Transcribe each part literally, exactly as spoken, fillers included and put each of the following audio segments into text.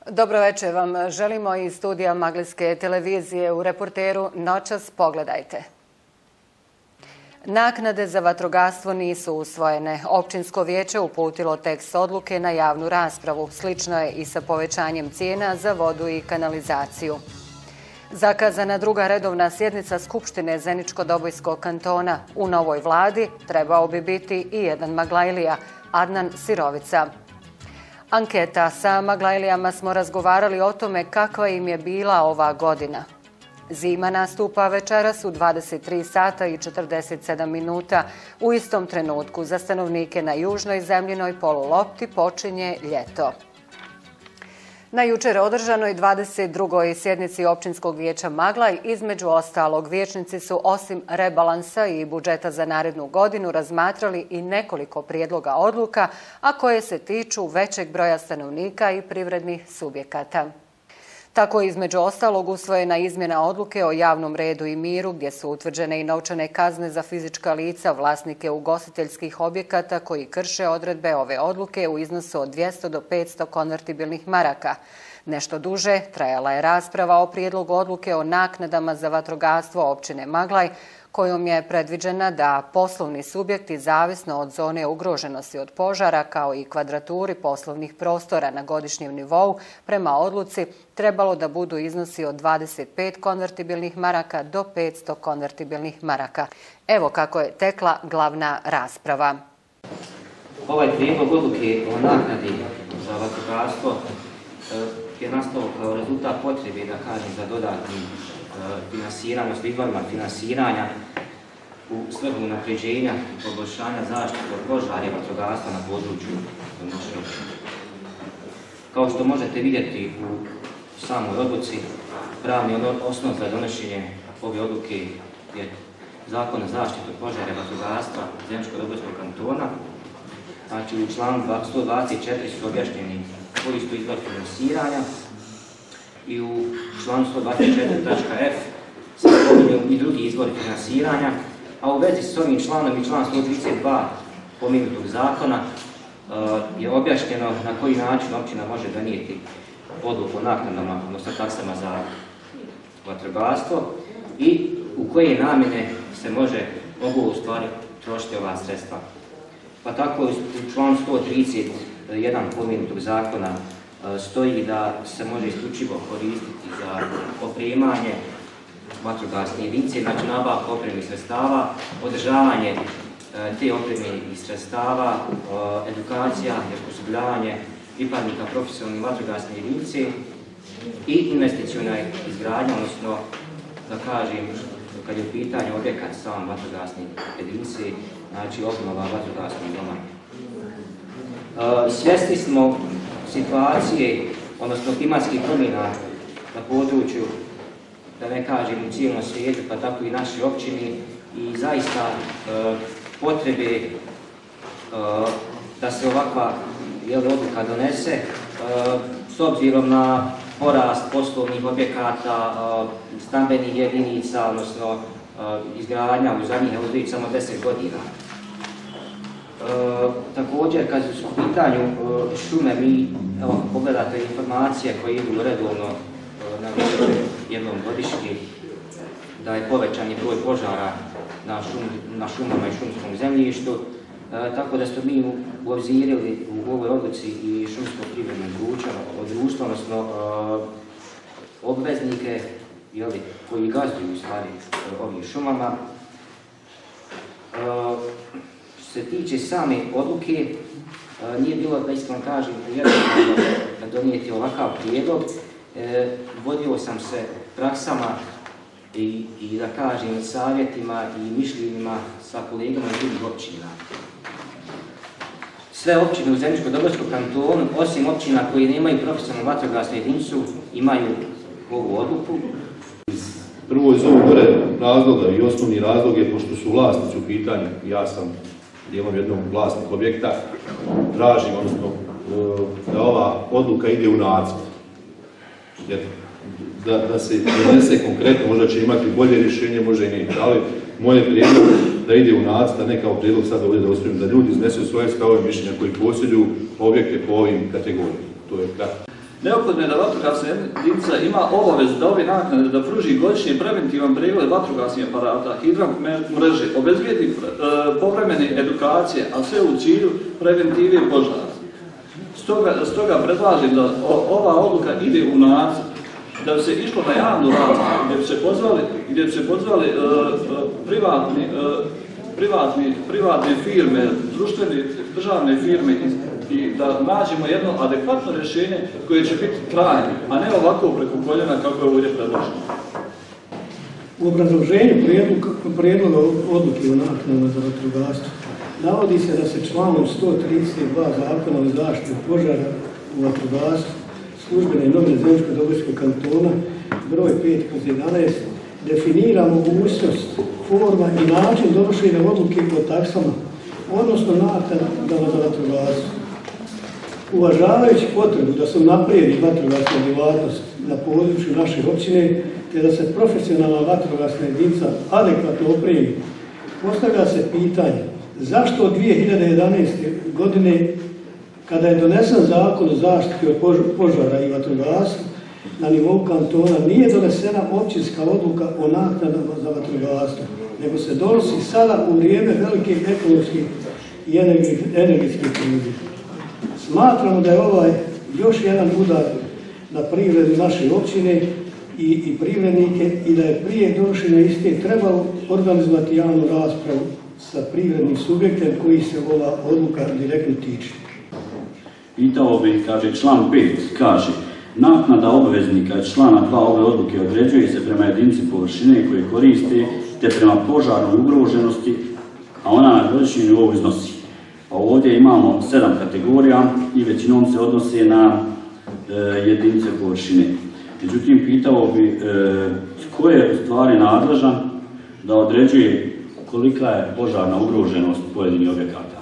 Dobro večer vam želimo iz studija Maglinske televizije. U reporteru Noćas pogledajte. Naknade za vatrogastvo nisu usvojene. Općinsko vijeće uputilo tekst odluke na javnu raspravu. Slično je i sa povećanjem cijena za vodu i kanalizaciju. Zakazana druga redovna sjednica Skupštine Zeničko-Dobojskog kantona. U novoj vladi trebao bi biti i jedan Maglajlija, Adnan Sirovica. Anketa. Sa Maglajlijama smo razgovarali o tome kakva im je bila ova godina. Zima nastupa večeras u dvadeset tri sata i četrdeset sedam minuta. U istom trenutku za stanovnike na južnoj zemljinoj polulopti počinje ljeto. Na jučer održanoj dvadeset drugoj sjednici Općinskog vijeća Maglaj, između ostalog, vijećnici su osim rebalansa i budžeta za narednu godinu razmatrali i nekoliko prijedloga odluka, a koje se tiču većeg broja stanovnika i privrednih subjekata. Tako je između ostalog usvojena izmjena odluke o javnom redu i miru, gdje su utvrđene i novčane kazne za fizička lica, vlasnike ugostiteljskih objekata koji krše odredbe ove odluke u iznosu od dvjesto do petsto konvertibilnih maraka. Nešto duže trajala je rasprava o prijedlogu odluke o naknadama za vatrogastvo općine Maglaj, kojom je predviđena da poslovni subjekti, zavisno od zone ugroženosti od požara, kao i kvadraturi poslovnih prostora na godišnjem nivou, prema odluci trebalo da budu iznosi od dvadeset pet konvertibilnih maraka do petsto konvertibilnih maraka. Evo kako je tekla glavna rasprava. Ovaj prijedlog odluke o naknadi za vatrogastvo je nastao kao rezultat potrebe, da kažem, za dodatnim finansiranja, izvorima finansiranja u svrhu unapređenja i poboljšanja zaštite od požara i vatrogastva na području naše općine. Kao što možete vidjeti u samoj odluci, pravni osnov za donošenje ove odluke je Zakon o zaštiti od požara i vatrogastva Zeničko-Dobojskog kantona. Znači, u članu sto dvadeset četiri su objašnjeni koji su izvor finansiranja i u članu sto dvadeset četiri točka f se spominju i drugi izvori finansiranja, a u vezi s ovim članom i član sto trideset dva pomenutog zakona je objašnjeno na koji način općina može donijeti odluku o naknadama, odnosno taksama za vatrogastvo i u koje namjene se može mogu u stvari trošiti ova sredstva. Pa tako u članu sto trideset jedan pomenutog zakona stoji da se može isključivo koristiti za opremanje vatrogasne jedinice, znači nabavka opremnih sredstava, održavanje te opreme i sredstava, edukacija i osposobljavanje pripadnika profesionalne vatrogasne jedinice i investiciona izgradnja, odnosno, da kažem, kad je u pitanju objekat sam vatrogasne jedinice, znači obnova vatrogasnog doma. Svjesni smo situacije, odnosno klimatskih promjena na području, da ne kažem u cijelom svijetu, pa tako i našoj općini, i zaista e, potrebe e, da se ovakva jel, odluka donese, e, s obzirom na porast poslovnih objekata, e, stambenih jedinica, odnosno e, izgradnja u zadnjih evo samo deset godina. E, također, kad su u pitanju e, šume, mi, evo, pogledate informacije koje idu redovno e, na više jednom godišnji, da je povećan broj požara na, šum, na šumama i šumskom zemljištu, e, tako da smo mi obzirali u ovoj odluci i šumsko privredno društvo, odnosno e, obveznike jeli, koji gazduju u stvari e, ovim šumama. E, Što se tiče same odluke, nije bilo, da iskreno kažem, jednostavno donijeti ovakav prijedlog. E, vodio sam se praksama i, i da kažem savjetima i mišljenjima sa kolegama iz drugih općina. Sve općine u Zeničko-Dobojskom kantonu, osim općina koji nemaju profesionalnu vatrogasnu jedinicu, imaju ovu odluku. Prvo iz ovog gore razloga i osnovni razlog je, pošto su vlasnici u pitanju, ja sam dijelom jednog vlasnika objekta, tražim, odnosno, da ova odluka ide u nacrt. Jer da, da se donese konkretno, možda će imati bolje rješenje, može i neće, ali moje prijedlog da ide u nacrt, a ne kao prijedlog sada ovdje da ostavim, da ljudi iznesu svoje stavove mišljenja koji posjeduju objekte po ovim kategorijama. To je kratko. Neophodno je da vatrogasna jedinica ima obavezu da ove naknade da pruži godišnji preventivan pregled vatrogasnih aparata, hidranт mreže, obezbijedi povremene edukacije, a sve u cilju preventive požara. Stoga, stoga predlažem da ova odluka ide u nacrt, da bi se išlo na javnu raspravu, gdje bi se pozvali, gdje bi se pozvali uh, privatni, uh, privatni, privatne firme, društvene, državne firme i, i da nađemo jedno adekvatno rješenje koje će biti trajno, a ne ovako preko koljena kako je ovdje predloženo. U obrazloženju prijedloga odluke o naknadama za vatrogastvo navodi se da se članom sto trideset dva Zakona o zaštiti od požara u vatrogastvu službene novine Zeničko-Dobojskog kantona broj pet kroz jedanaest definira mogućnost, forma i način donošenja odluke o taksama, odnosno naknadama za vatrogastvo. Uvažavajući potrebu da se unaprijedi vatrogasna djelatnost na području naše općine te da se profesionalna vatrogasna jedinica adekvatno opremi, postavlja se pitanje zašto od dvije hiljade jedanaeste. godine, kada je donesen zakon o zaštiti od požara i vatrogastva, na nivou kantona nije donesena općinska odluka o naknadama za vatrogastvo, nego se donosi sada u vrijeme velike ekonomske i energetske krize. Smatramo da je ovaj još jedan udar na privredu naše općine i, i privrednike i da je prije donošenja iste trebalo organizovati javnu raspravu sa privrednim subjektom koji se ova odluka direktno tiče. Pitao bi, kaže, član pet, kaže, naknada obveznika iz člana dva ove odluke određuje se prema jedinici površine koje koriste te prema požarnoj ugroženosti, a ona na godišnjem nivou iznosi. Pa ovdje imamo sedam kategorija i većinom se odnose na e, jedinice površine. Međutim, pitao bi e, tko je u stvari nadležan da određuje kolika je požarna ugroženost pojedinih objekata.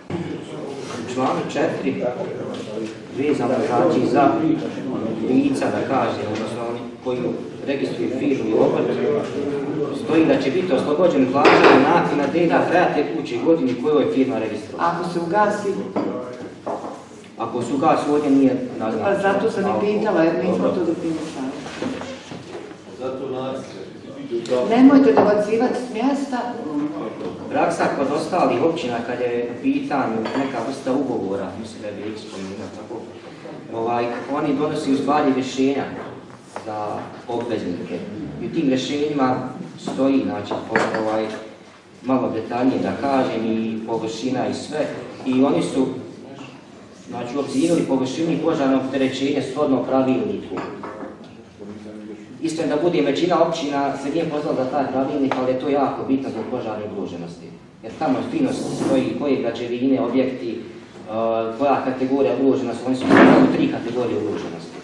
Članak četiri vezano znači za lica, da kaže, odnosno oni koji registruju firmu i obrt, stoji da će biti oslobođen plaćanja naknade na kraja tekuće godine koju je firma registrovana. Ako se ugasi? Ako se ugasi, ovdje nije naznačeno. Pa zato sam i pitala, jer nismo to definisali. Zato nas... Nemojte dobacivati s mjesta. Praksa kod ostalih općina, kad je u pitanju neka vrsta ugovora, mislim da je bi ekspominao tako, ovaj, oni donosi u stvari rješenja za obveznike. I u tim rješenjima stoji, znači, ovaj, malo detaljnije da kažem, i površina i sve. I oni su, znači, obzirali površinu i požarno opterećenje shodno pravilniku. Istina da bude većina općina se nije pozvala za taj pravilnik, ali je to jako bitno zbog požarne ugroženosti. Jer tamo fino stoji koje građevine, objekti, uh, koja kategorija ugroženosti, oni su imali tri kategorije ugroženosti.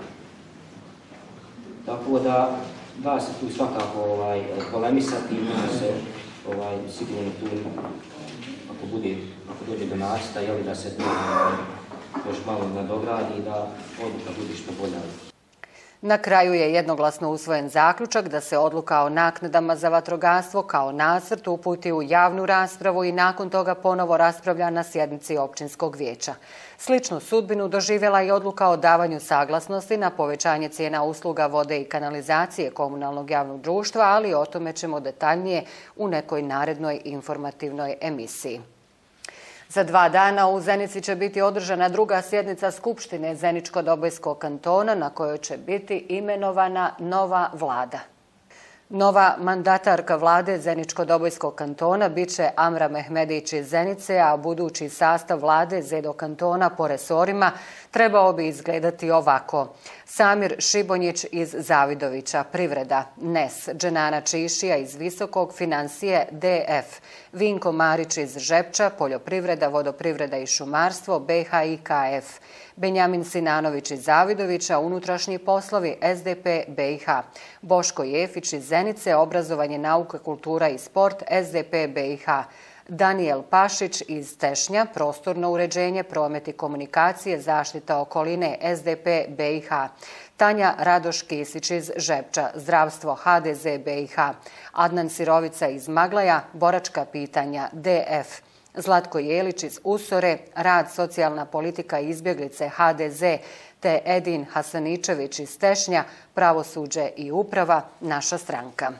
Tako da, da se tu svakako ovaj, polemisati i može se ovaj, sigurno tu, ako bude, ako dođe do nacrta, jeli da se to još malo nadogradi i da odluka bude što bolja. Na kraju je jednoglasno usvojen zaključak da se odluka o naknadama za vatrogastvo kao nacrt uputi u javnu raspravu i nakon toga ponovo raspravlja na sjednici općinskog vijeća. Sličnu sudbinu doživjela i odluka o davanju saglasnosti na povećanje cijena usluga vode i kanalizacije komunalnog javnog društva, ali o tome ćemo detaljnije u nekoj narednoj informativnoj emisiji. Za dva dana u Zenici će biti održana druga sjednica Skupštine Zeničko-Dobojskog kantona na kojoj će biti imenovana nova vlada. Nova mandatarka vlade Zeničko-Dobojskog kantona bit će Amra Mehmedić iz Zenice, a budući sastav vlade Zedo kantona po resorima trebao bi izgledati ovako. Samir Šibonjić iz Zavidovića, privreda, N E S, Dženana Čišija iz Visokog, financije, D F, Vinko Marić iz Žepča, poljoprivreda, vodoprivreda i šumarstvo, B H I K F, Benjamin Sinanović iz Zavidovića, unutrašnji poslovi, S D P, B i H, Boško Jefić iz Zenice, obrazovanje, nauka, kultura i sport, S D P, B i H, Danijel Pašić iz Tešnja, prostorno uređenje, promet i komunikacije, zaštita okoline, S D P, B i H, Tanja Radoš Kisić iz Žepča, zdravstvo, H D Z, B i H, Adnan Sirovica iz Maglaja, boračka pitanja, D F, Zlatko Jelić iz Usore, rad, socijalna politika i izbjeglice, H D Z, te Edin Hasaničević iz Tešnja, Pravosuđe i uprava, naša stranka.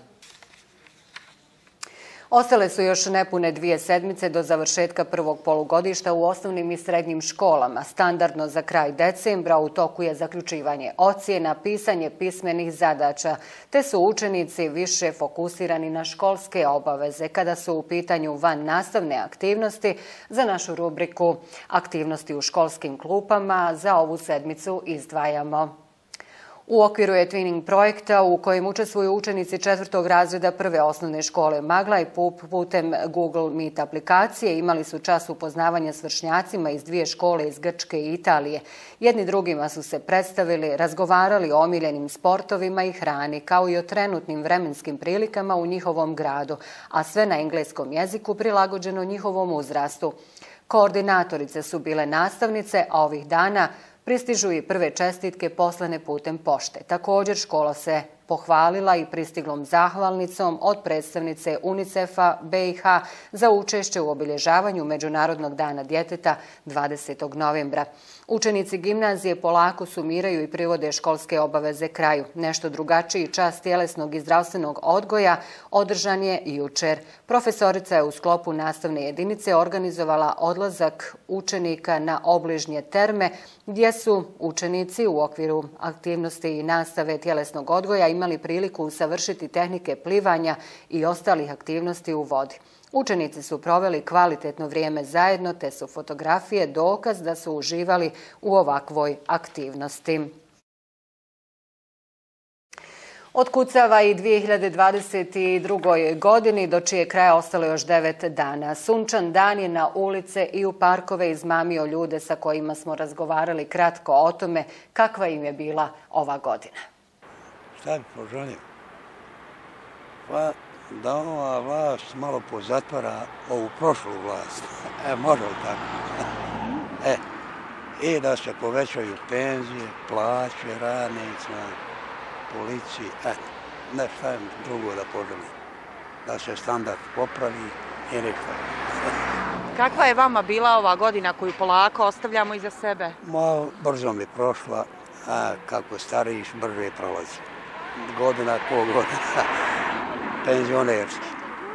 Ostale su još nepune dvije sedmice do završetka prvog polugodišta u osnovnim i srednjim školama. Standardno za kraj decembra u toku je zaključivanje ocjena, pisanje pismenih zadaća, te su učenici više fokusirani na školske obaveze kada su u pitanju van nastavne aktivnosti. Za našu rubriku aktivnosti u školskim klupama za ovu sedmicu izdvajamo. U okviru je Twinning projekta u kojem učestvuju učenici četvrtog razreda prve osnovne škole Magla i putem Google Meet aplikacije imali su čas upoznavanja s vršnjacima iz dvije škole iz Grčke i Italije. Jedni drugima su se predstavili, razgovarali o omiljenim sportovima i hrani, kao i o trenutnim vremenskim prilikama u njihovom gradu, a sve na engleskom jeziku prilagođeno njihovom uzrastu. Koordinatorice su bile nastavnice, a ovih dana pristižu i prve čestitke poslane putem pošte. Također škola se pohvalila i pristiglom zahvalnicom od predstavnice UNICEF-a B i H za učešće u obilježavanju Međunarodnog dana djeteta dvadesetog novembra. Učenici gimnazije polako sumiraju i privode školske obaveze kraju. Nešto drugačiji čas tjelesnog i zdravstvenog odgoja održan je jučer. Profesorica je u sklopu nastavne jedinice organizovala odlazak učenika na obližnje terme, gdje su učenici u okviru aktivnosti i nastave tjelesnog odgoja imali priliku usavršiti tehnike plivanja i ostalih aktivnosti u vodi. Učenici su proveli kvalitetno vrijeme zajedno, te su fotografije dokaz da su uživali u ovakvoj aktivnosti. Otkucava i dvije hiljade dvadeset druge. godini, do čije kraja ostalo još devet dana. Sunčan dan je na ulice i u parkove izmamio ljude sa kojima smo razgovarali kratko o tome kakva im je bila ova godina. Šta bi poželio? Pa da ova vlast malo pozatvara ovu prošlu vlast. E, može li tako? E, i da se povećaju penzije, plaće, radnicima, policiji, eto, ne šta im drugo da poželim. Da se standard popravi i ništa. Kakva je vama bila ova godina koju polako ostavljamo iza sebe? Malo brzo mi prošla, a kako stariš, brže prolazi. Godina ko godina, penzionerski.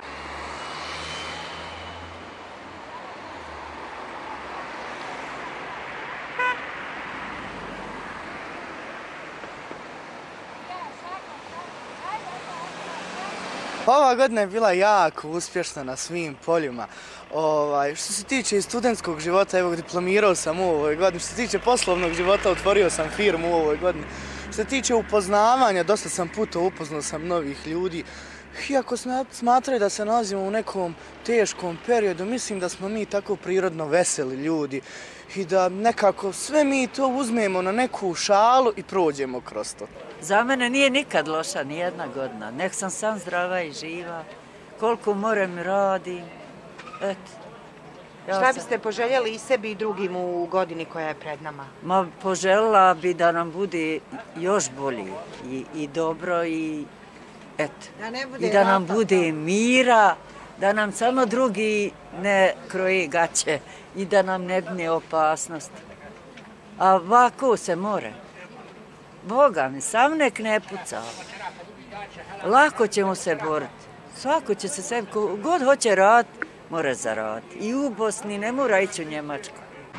Ova godina je bila jako uspješna na svim poljima. Ovaj, što se tiče studentskog života, evo diplomirao sam u ovoj godini. Što se tiče poslovnog života, otvorio sam firmu u ovoj godini. Što se tiče upoznavanja, dosta sam puta upoznao sam novih ljudi. Iako smatraju da se nalazimo u nekom teškom periodu, mislim da smo mi tako prirodno veseli ljudi i da nekako sve mi to uzmemo na neku šalu i prođemo kroz to. Za mene nije nikad loša ni jedna godina. Nek sam sam zdrava i živa, koliko morem radim. Eto. Ja Šta biste poželjeli i sebi i drugim u godini koja je pred nama? Ma, poželjela bi da nam bude još bolje i, i dobro i eto. Da I da nam bude mira, da nam samo drugi ne kroji gaće i da nam ne bne opasnost. A ovako se more. Boga mi, sam nek ne puca. Lako ćemo se boriti. Svako će se sebi, ko god hoće raditi, mora zaraditi. I u Bosni ne mora ići u Njemačku.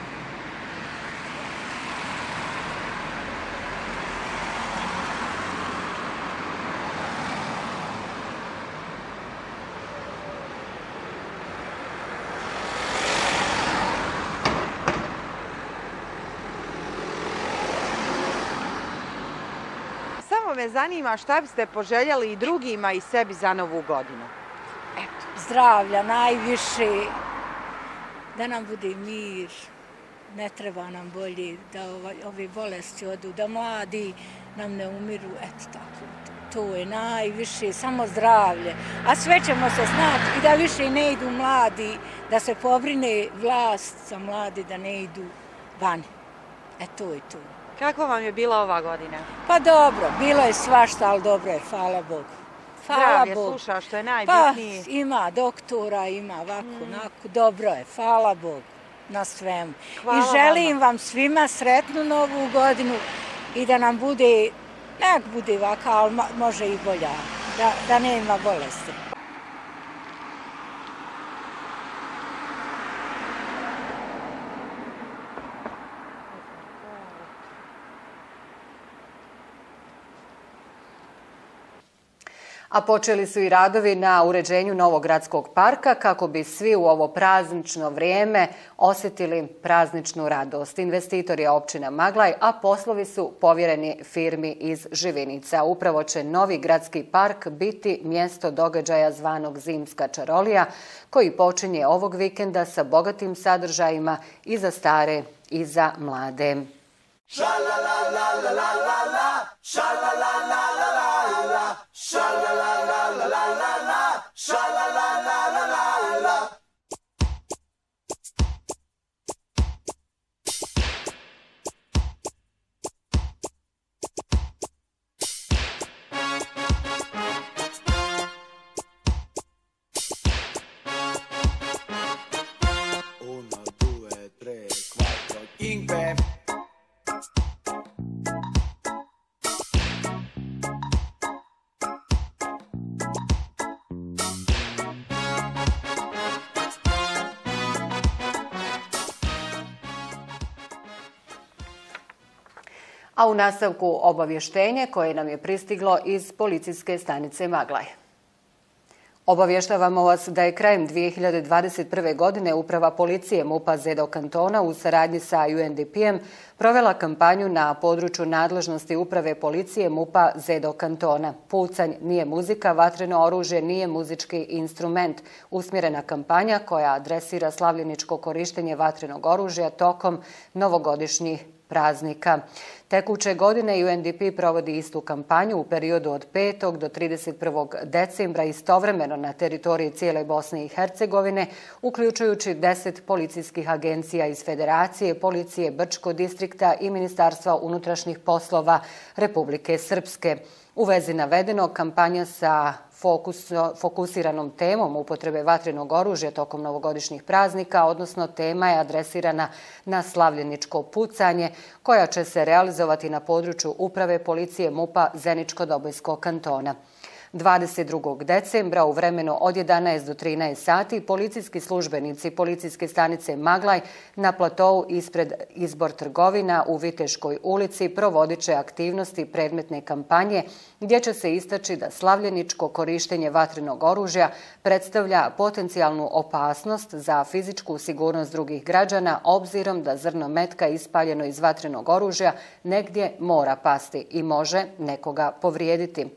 Me zanima šta biste poželjeli i drugima i sebi za novu godinu. Eto, zdravlja najviše, da nam bude mir, ne treba nam bolje, da ove bolesti odu, da mladi nam ne umiru, eto tako. To je najviše, samo zdravlje. A sve ćemo se znati i da više ne idu mladi, da se pobrine vlast za mladi da ne idu van. E to je to. Kako vam je bila ova godina? Pa dobro, bilo je svašta, ali dobro je, hvala Bogu. Hvala Zdravlje Bogu. Sluša, što je najbitnije. Pa ima doktora, ima ovako, onako, dobro je, hvala Bogu. na svemu. Hvala I želim vam svima sretnu novu godinu i da nam bude, nek bude ovaka, ali može i bolja, da, da nema bolesti. A počeli su i radovi na uređenju Novog gradskog parka kako bi svi u ovo praznično vrijeme osjetili prazničnu radost. Investitor je općina Maglaj, a poslovi su povjereni firmi iz Živinica. Upravo će Novi gradski park biti mjesto događaja zvanog Zimska čarolija, koji počinje ovog vikenda sa bogatim sadržajima i za stare i za mlade. Uno, due, tre, quattro, cinque. A u nastavku obavještenje koje nam je pristiglo iz policijske stanice Maglaj. Obavještavamo vas da je krajem dvije hiljade dvadeset prve. godine Uprava policije MUP-a Zedo kantona u saradnji sa U N D P-em provela kampanju na području nadležnosti Uprave policije MUP-a Zedo kantona. Pucanj nije muzika, vatreno oružje nije muzički instrument. Usmjerena kampanja koja adresira slavljeničko korištenje vatrenog oružja tokom novogodišnjih praznika. Tekuće godine U N D P provodi istu kampanju u periodu od petog do trideset prvog decembra istovremeno na teritoriji cijele Bosne i Hercegovine, uključujući deset policijskih agencija iz Federacije, Policije Brčko distrikta i Ministarstva unutrašnjih poslova Republike Srpske. U vezi navedeno, kampanja sa fokus, fokusiranom temom upotrebe vatrenog oružja tokom novogodišnjih praznika, odnosno tema je adresirana na slavljeničko pucanje, koja će se realizovati na području Uprave policije MUP-a Zeničko-Dobojskog kantona. dvadeset drugog decembra u vremenu od jedanaest do trinaest sati policijski službenici policijske stanice Maglaj na platovu ispred Izbor trgovina u Viteškoj ulici provodit će aktivnosti predmetne kampanje gdje će se istaći da slavljeničko korištenje vatrenog oružja predstavlja potencijalnu opasnost za fizičku sigurnost drugih građana obzirom da zrno metka ispaljeno iz vatrenog oružja negdje mora pasti i može nekoga povrijediti.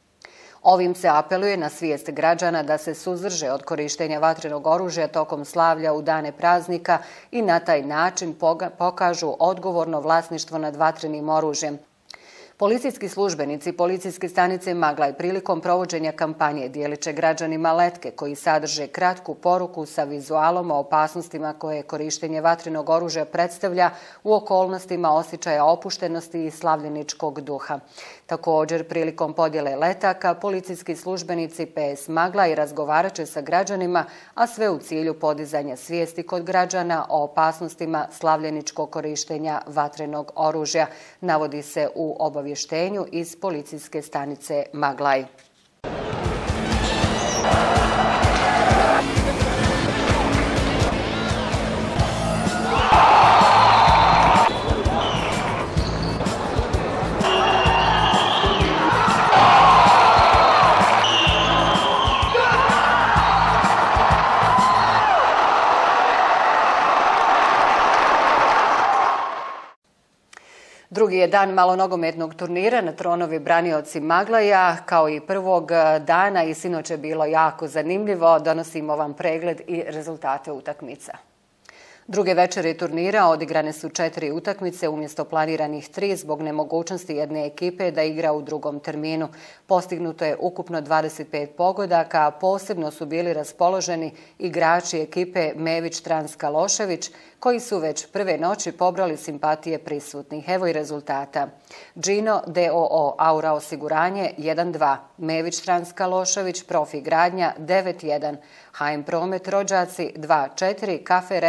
Ovim se apeluje na svijest građana da se suzdrže od korištenja vatrenog oružja tokom slavlja u dane praznika i na taj način pokažu odgovorno vlasništvo nad vatrenim oružjem. Policijski službenici policijske stanice Maglaj prilikom provođenja kampanje dijelit će građanima letke koji sadrže kratku poruku sa vizualom o opasnostima koje korištenje vatrenog oružja predstavlja u okolnostima osjećaja opuštenosti i slavljeničkog duha. Također, prilikom podjele letaka, policijski službenici P S Maglaj razgovarat će sa građanima, a sve u cilju podizanja svijesti kod građana o opasnostima slavljeničkog korištenja vatrenog oružja, navodi se u obavještenju iz policijske stanice Maglaj. Drugi je dan malonogometnog turnira na Tronovi branioci Maglaja. Kao i prvog dana i sinoć je bilo jako zanimljivo. Donosimo vam pregled i rezultate utakmica. Druge večeri turnira odigrane su četiri utakmice umjesto planiranih tri zbog nemogućnosti jedne ekipe da igra u drugom terminu. Postignuto je ukupno dvadeset pet pogodaka, a posebno su bili raspoloženi igrači ekipe Mević-Trans-Kalošević, koji su već prve noći pobrali simpatije prisutnih. Evo i rezultata. Gino D O O Aura osiguranje jedan dva, Mević Trans-Kalošević Profi gradnja devet jedan, H M Promet Rođaci dva četiri, Kafe Retro Maglaj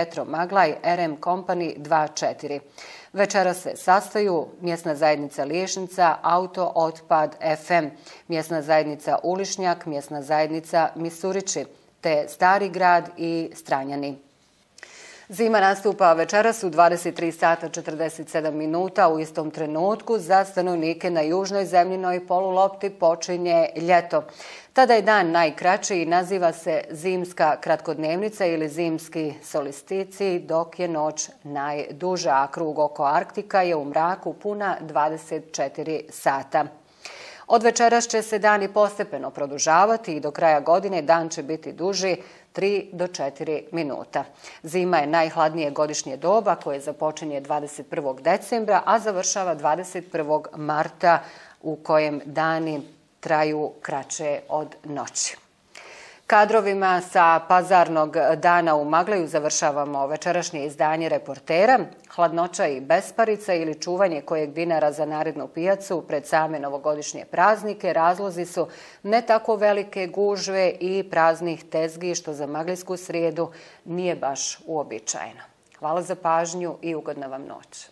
Maglaj R M Company dva četiri. Večera se sastaju mjesna zajednica Liješnica, Auto Otpad F M, mjesna zajednica Ulišnjak, mjesna zajednica Misurići, te Stari grad i Stranjani. Zima nastupa večeras u dvadeset tri sata četrdeset sedam minuta. U istom trenutku za stanovnike na južnoj zemljinoj polulopti počinje ljeto. Tada je dan najkraći i naziva se zimska kratkodnevnica ili zimski solstici, dok je noć najduža, a krug oko Arktika je u mraku puna dvadeset četiri sata. Od večeras će se dani postepeno produžavati i do kraja godine dan će biti duži tri do četiri minuta. Zima je najhladnije godišnje doba koje započinje dvadeset prvog decembra, a završava dvadeset prvog marta u kojem dani traju kraće od noći. Kadrovima sa pazarnog dana u Maglaju završavamo večerašnje izdanje Reportera. Hladnoća i besparica ili čuvanje kojeg dinara za narednu pijacu pred same novogodišnje praznike razlozi su ne tako velike gužve i praznih tezgi što za maglijsku srijedu nije baš uobičajeno. Hvala za pažnju i ugodna vam noć.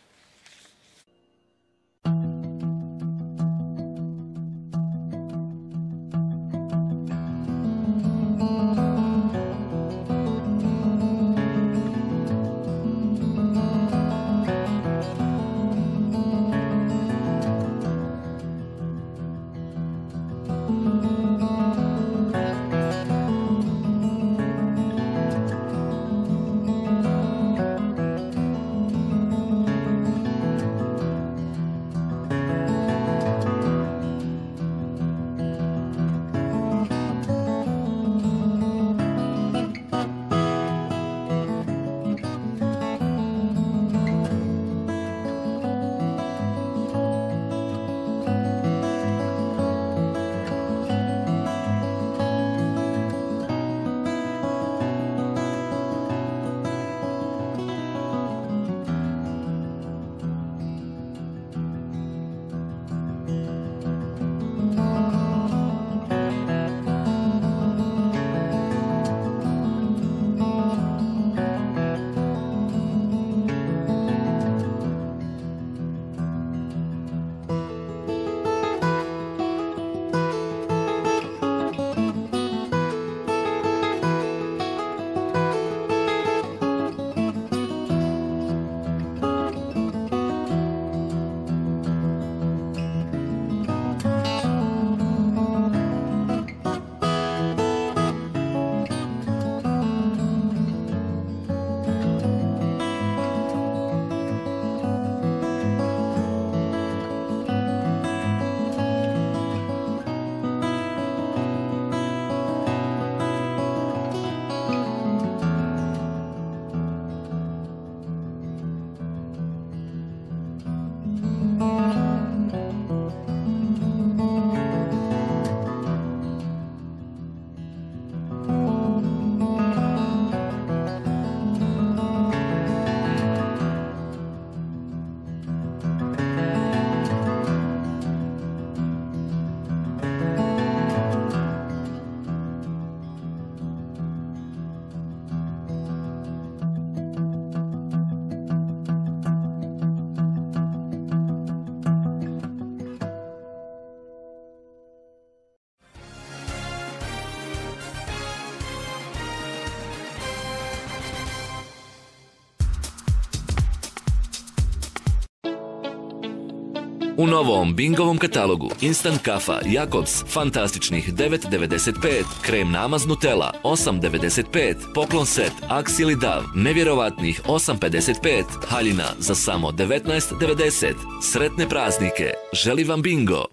U novom Bingovom katalogu Instant kafa Jakobs fantastičnih devet devedeset pet, krem namaz Nutella osam devedeset pet, poklon set Axe ili Dav nevjerovatnih osam pedeset pet, haljina za samo devetnaest devedeset. Sretne praznike, želi vam Bingo!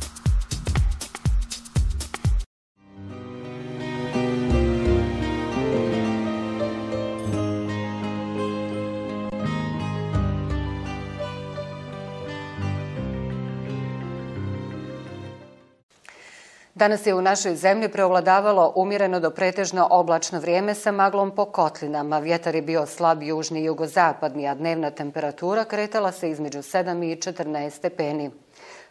Danas je u našoj zemlji preovladavalo umjereno do pretežno oblačno vrijeme sa maglom po kotlinama. Vjetar je bio slab južni i jugozapadni, a dnevna temperatura kretala se između sedam i četrnaest stepeni.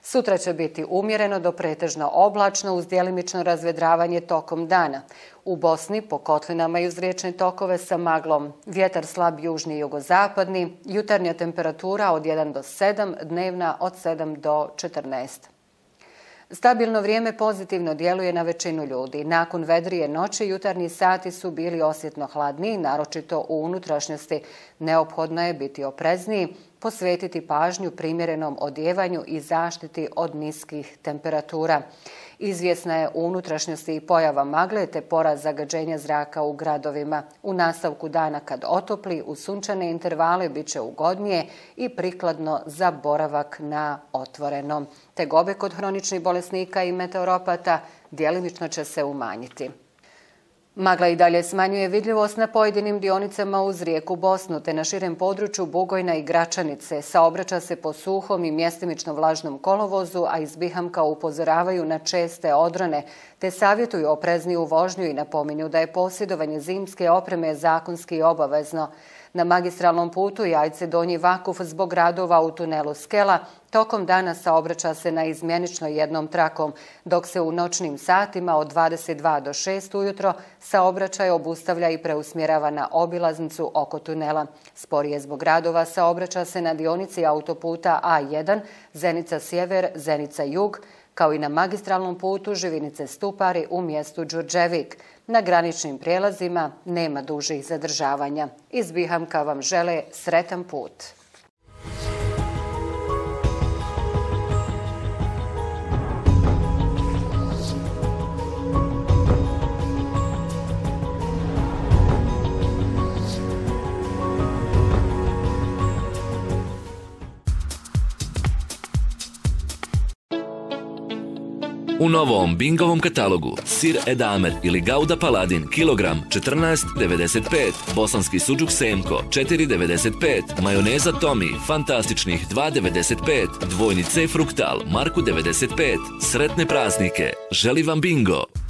Sutra će biti umjereno do pretežno oblačno uz djelimično razvedravanje tokom dana. U Bosni po kotlinama i uz riječne tokove sa maglom. Vjetar slab južni i jugozapadni, jutarnja temperatura od jedan do sedam, dnevna od sedam do četrnaest. Stabilno vrijeme pozitivno djeluje na većinu ljudi. Nakon vedrije noći jutarnji sati su bili osjetno hladniji, naročito u unutrašnjosti. Neophodno je biti oprezniji, posvetiti pažnju primjerenom odjevanju i zaštiti od niskih temperatura. Izvjesna je u unutrašnjosti i pojava magle te porast zagađenja zraka u gradovima. U nastavku dana kad otopli, u sunčane intervale bit će ugodnije i prikladno za boravak na otvorenom. Tegobe kod hroničnih bolesnika i meteoropata djelimično će se umanjiti. Magla i dalje smanjuje vidljivost na pojedinim dionicama uz rijeku Bosnu, te na širem području Bugojna i Gračanice. Saobraća se po suhom i mjestimično vlažnom kolovozu, a iz Bihamka upozoravaju na česte odrone, te savjetuju oprezniju vožnju i napominju da je posjedovanje zimske opreme zakonski obavezno. Na magistralnom putu Jajce Donji Vakuf zbog radova u tunelu Skela tokom dana saobraća se na izmjenično jednom trakom, dok se u noćnim satima od dvadeset dva do šest ujutro saobraćaj obustavlja i preusmjerava na obilaznicu oko tunela. Sporije zbog radova saobraća se na dionici autoputa A jedan, Zenica Sjever, Zenica Jug, kao i na magistralnom putu Živinice Stupari u mjestu Đurđevik. Na graničnim prijelazima nema dužih zadržavanja. Iz Bihamka vam žele sretan put. U novom Bingovom katalogu sir Edamer ili Gouda Paladin kilogram četrnaest devedeset pet, bosanski suđuk Semko četiri devedeset pet, majoneza Tommy fantastičnih dva devedeset pet, dvojni C Fruktal Marku devedeset pet. Sretne praznike, želi vam Bingo!